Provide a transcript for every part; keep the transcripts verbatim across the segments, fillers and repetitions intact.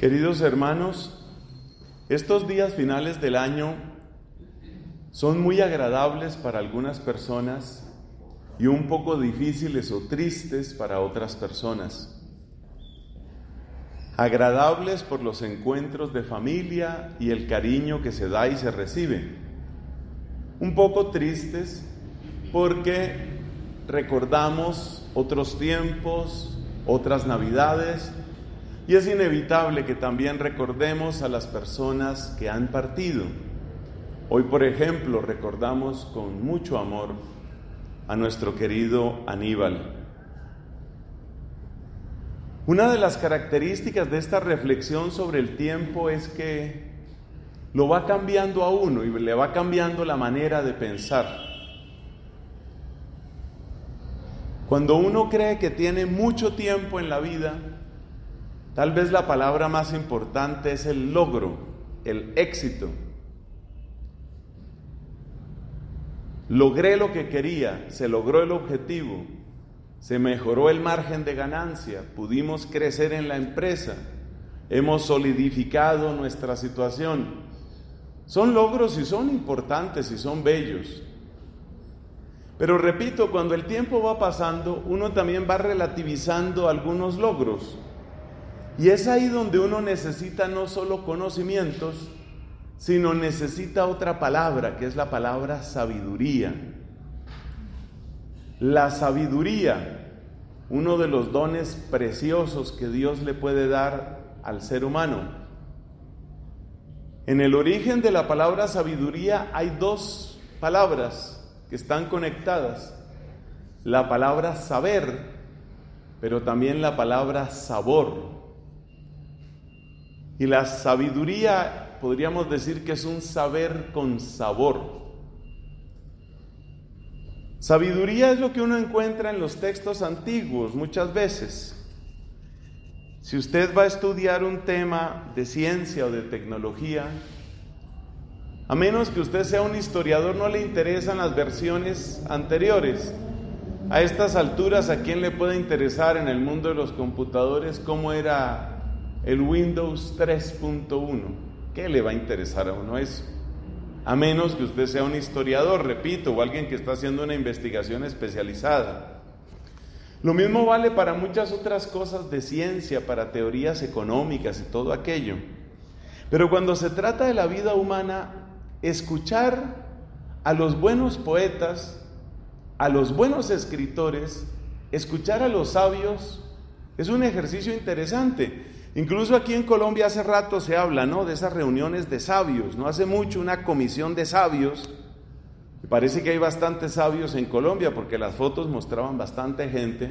Queridos hermanos, estos días finales del año son muy agradables para algunas personas y un poco difíciles o tristes para otras personas. Agradables por los encuentros de familia y el cariño que se da y se recibe. Un poco tristes porque recordamos otros tiempos, otras navidades, y es inevitable que también recordemos a las personas que han partido. Hoy, por ejemplo, recordamos con mucho amor a nuestro querido Aníbal. Una de las características de esta reflexión sobre el tiempo es que lo va cambiando a uno y le va cambiando la manera de pensar. Cuando uno cree que tiene mucho tiempo en la vida, tal vez la palabra más importante es el logro, el éxito. Logré lo que quería, se logró el objetivo, se mejoró el margen de ganancia, pudimos crecer en la empresa, hemos solidificado nuestra situación. Son logros y son importantes y son bellos. Pero repito, cuando el tiempo va pasando, uno también va relativizando algunos logros. Y es ahí donde uno necesita no solo conocimientos, sino necesita otra palabra, que es la palabra sabiduría. La sabiduría, uno de los dones preciosos que Dios le puede dar al ser humano. En el origen de la palabra sabiduría hay dos palabras que están conectadas. La palabra saber, pero también la palabra sabor. Y la sabiduría podríamos decir que es un saber con sabor. Sabiduría es lo que uno encuentra en los textos antiguos muchas veces. Si usted va a estudiar un tema de ciencia o de tecnología, a menos que usted sea un historiador, no le interesan las versiones anteriores. A estas alturas, ¿a quién le puede interesar en el mundo de los computadores cómo era el Windows tres punto uno? ¿Qué le va a interesar a uno eso? A menos que usted sea un historiador, repito, o alguien que está haciendo una investigación especializada. Lo mismo vale para muchas otras cosas de ciencia, para teorías económicas y todo aquello. Pero cuando se trata de la vida humana, escuchar a los buenos poetas, a los buenos escritores, escuchar a los sabios, es un ejercicio interesante. Incluso aquí en Colombia hace rato se habla, ¿no?, de esas reuniones de sabios. No hace mucho una comisión de sabios. Me parece que hay bastantes sabios en Colombia porque las fotos mostraban bastante gente.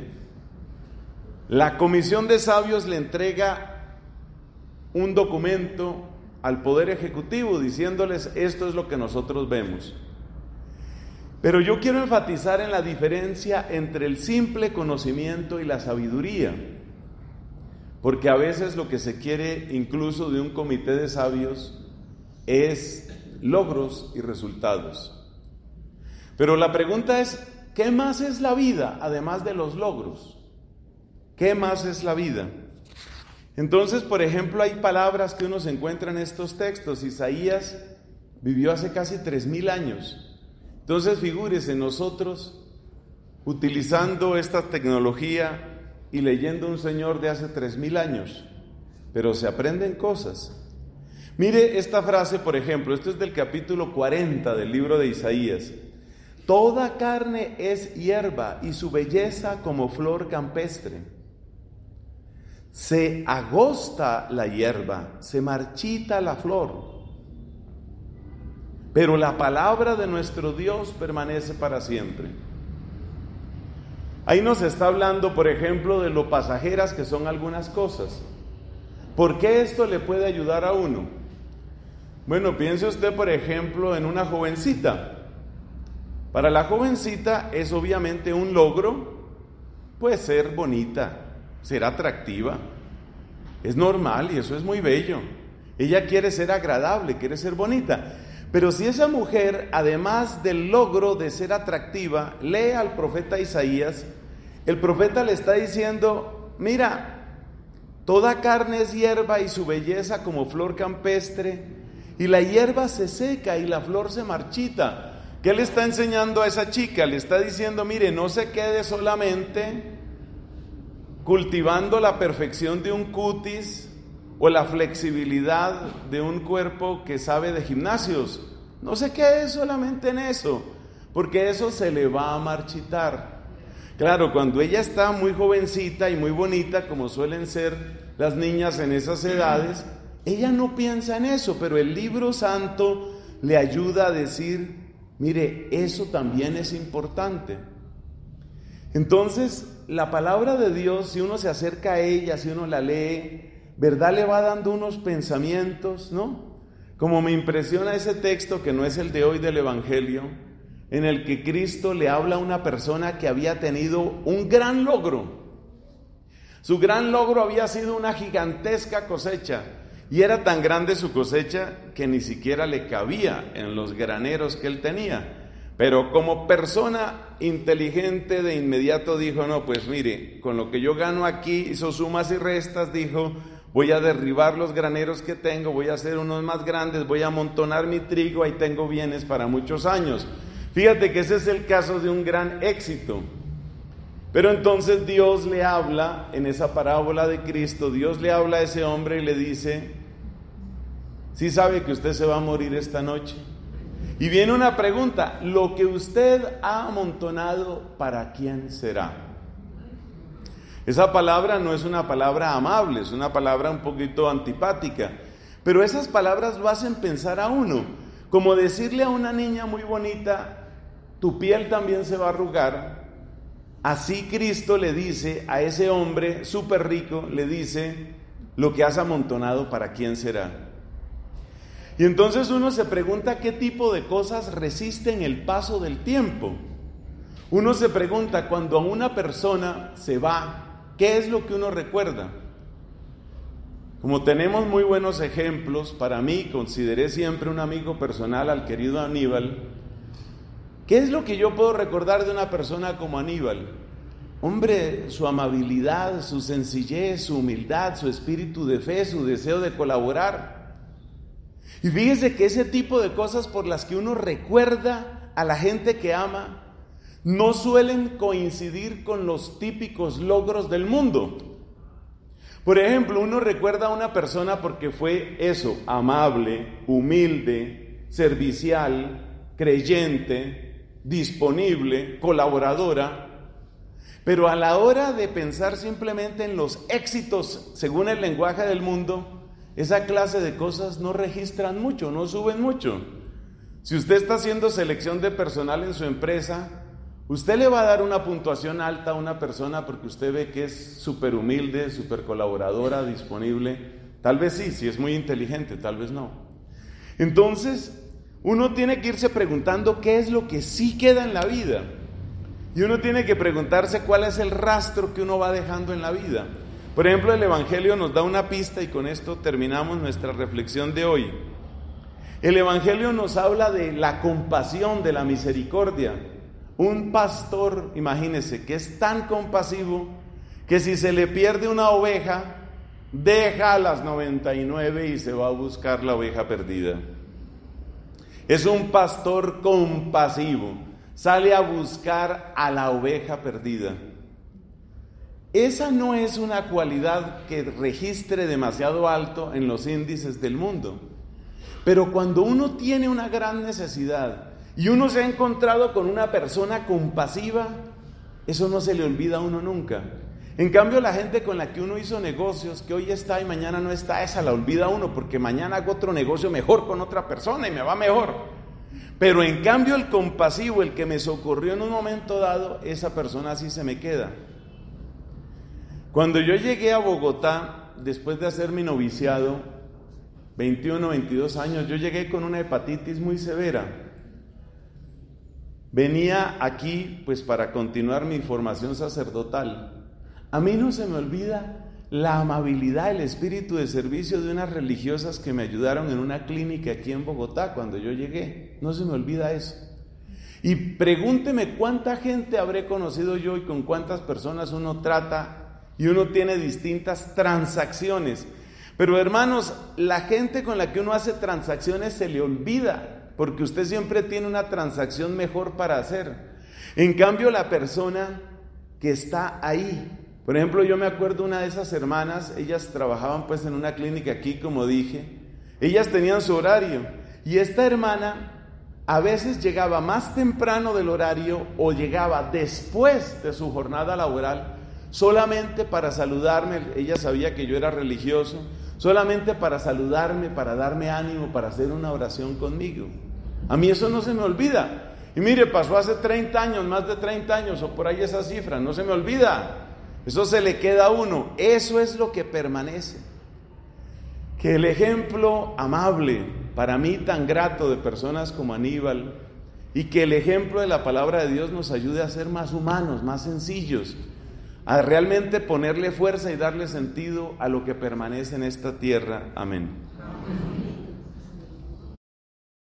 La comisión de sabios le entrega un documento al Poder Ejecutivo diciéndoles: esto es lo que nosotros vemos. Pero yo quiero enfatizar en la diferencia entre el simple conocimiento y la sabiduría. Porque a veces lo que se quiere incluso de un comité de sabios es logros y resultados. Pero la pregunta es, ¿qué más es la vida además de los logros? ¿Qué más es la vida? Entonces, por ejemplo, hay palabras que uno se encuentra en estos textos. Isaías vivió hace casi tres mil años. Entonces, figúrese, nosotros utilizando esta tecnología y leyendo un señor de hace tres mil años, pero se aprenden cosas. Mire esta frase, por ejemplo, esto es del capítulo cuarenta del libro de Isaías. Toda carne es hierba y su belleza como flor campestre. Se agosta la hierba, se marchita la flor, pero la palabra de nuestro Dios permanece para siempre. Ahí nos está hablando, por ejemplo, de lo pasajeras que son algunas cosas. ¿Por qué esto le puede ayudar a uno? Bueno, piense usted, por ejemplo, en una jovencita. Para la jovencita es obviamente un logro, pues ser bonita, ser atractiva. Es normal y eso es muy bello. Ella quiere ser agradable, quiere ser bonita. Pero si esa mujer, además del logro de ser atractiva, lee al profeta Isaías, el profeta le está diciendo: mira, Toda carne es hierba y su belleza como flor campestre, y la hierba se seca y la flor se marchita. ¿Qué le está enseñando a esa chica? Le está diciendo, mire, no se quede solamente cultivando la perfección de un cutis o la flexibilidad de un cuerpo que sabe de gimnasios. No se quede solamente en eso, porque eso se le va a marchitar. Claro, cuando ella está muy jovencita y muy bonita, como suelen ser las niñas en esas edades, ella no piensa en eso, pero el libro santo le ayuda a decir, mire, eso también es importante. Entonces, la palabra de Dios, si uno se acerca a ella, si uno la lee, ¿verdad? Le va dando unos pensamientos, ¿no? Como me impresiona ese texto, que no es el de hoy del Evangelio, en el que Cristo le habla a una persona que había tenido un gran logro. Su gran logro había sido una gigantesca cosecha, y era tan grande su cosecha que ni siquiera le cabía en los graneros que él tenía. Pero como persona inteligente de inmediato dijo, no, pues mire, con lo que yo gano aquí, hizo sumas y restas, dijo, voy a derribar los graneros que tengo, voy a hacer unos más grandes, voy a amontonar mi trigo, ahí tengo bienes para muchos años. Fíjate que ese es el caso de un gran éxito. Pero entonces Dios le habla, en esa parábola de Cristo, Dios le habla a ese hombre y le dice, ¿sí sabe que usted se va a morir esta noche? Y viene una pregunta, lo que usted ha amontonado, ¿para quién será? Esa palabra no es una palabra amable, es una palabra un poquito antipática, pero esas palabras lo hacen pensar a uno, como decirle a una niña muy bonita, tu piel también se va a arrugar. Así Cristo le dice a ese hombre súper rico, le dice, lo que has amontonado, ¿para quién será? Y entonces uno se pregunta qué tipo de cosas resisten el paso del tiempo. Uno se pregunta, cuando una persona se va, ¿qué es lo que uno recuerda? Como tenemos muy buenos ejemplos, para mí consideré siempre un amigo personal al querido Aníbal. ¿Qué es lo que yo puedo recordar de una persona como Aníbal? Hombre, su amabilidad, su sencillez, su humildad, su espíritu de fe, su deseo de colaborar. Y fíjese que ese tipo de cosas por las que uno recuerda a la gente que ama, no suelen coincidir con los típicos logros del mundo. Por ejemplo, uno recuerda a una persona porque fue eso, amable, humilde, servicial, creyente, disponible, colaboradora. Pero a la hora de pensar simplemente en los éxitos según el lenguaje del mundo, esa clase de cosas no registran mucho, no suben mucho. Si usted está haciendo selección de personal en su empresa, usted le va a dar una puntuación alta a una persona porque usted ve que es súper humilde, súper colaboradora, disponible. Tal vez sí, si es muy inteligente, tal vez no. Entonces, uno tiene que irse preguntando qué es lo que sí queda en la vida. Y uno tiene que preguntarse cuál es el rastro que uno va dejando en la vida. Por ejemplo, el Evangelio nos da una pista y con esto terminamos nuestra reflexión de hoy. El Evangelio nos habla de la compasión, de la misericordia. Un pastor, imagínese, que es tan compasivo que si se le pierde una oveja, deja a las noventa y nueve y se va a buscar la oveja perdida. Es un pastor compasivo, sale a buscar a la oveja perdida. Esa no es una cualidad que registre demasiado alto en los índices del mundo. Pero cuando uno tiene una gran necesidad y uno se ha encontrado con una persona compasiva, eso no se le olvida a uno nunca. En cambio, la gente con la que uno hizo negocios, que hoy está y mañana no está, esa la olvida uno, porque mañana hago otro negocio mejor con otra persona y me va mejor. Pero en cambio el compasivo, el que me socorrió en un momento dado, esa persona sí se me queda. Cuando yo llegué a Bogotá, después de hacer mi noviciado, veintiuno, veintidós años, yo llegué con una hepatitis muy severa. Venía aquí pues para continuar mi formación sacerdotal. A mí no se me olvida la amabilidad, el espíritu de servicio de unas religiosas que me ayudaron en una clínica aquí en Bogotá cuando yo llegué. No se me olvida eso. Y pregúnteme cuánta gente habré conocido yo y con cuántas personas uno trata. y uno tiene distintas transacciones. Pero hermanos, la gente con la que uno hace transacciones se le olvida, porque usted siempre tiene una transacción mejor para hacer. En cambio, la persona que está ahí, por ejemplo, yo me acuerdo una de esas hermanas, ellas trabajaban pues en una clínica aquí, como dije, ellas tenían su horario, y esta hermana a veces llegaba más temprano del horario o llegaba después de su jornada laboral, solamente para saludarme. Ella sabía que yo era religioso, solamente para saludarme, para darme ánimo, para hacer una oración conmigo. A mí eso no se me olvida. Y mire, pasó hace treinta años, más de treinta años, o por ahí esa cifra, no se me olvida. Eso se le queda a uno. Eso es lo que permanece. Que el ejemplo amable, para mí tan grato, de personas como Aníbal, y que el ejemplo de la palabra de Dios nos ayude a ser más humanos, más sencillos, a realmente ponerle fuerza y darle sentido a lo que permanece en esta tierra. Amén. Amén.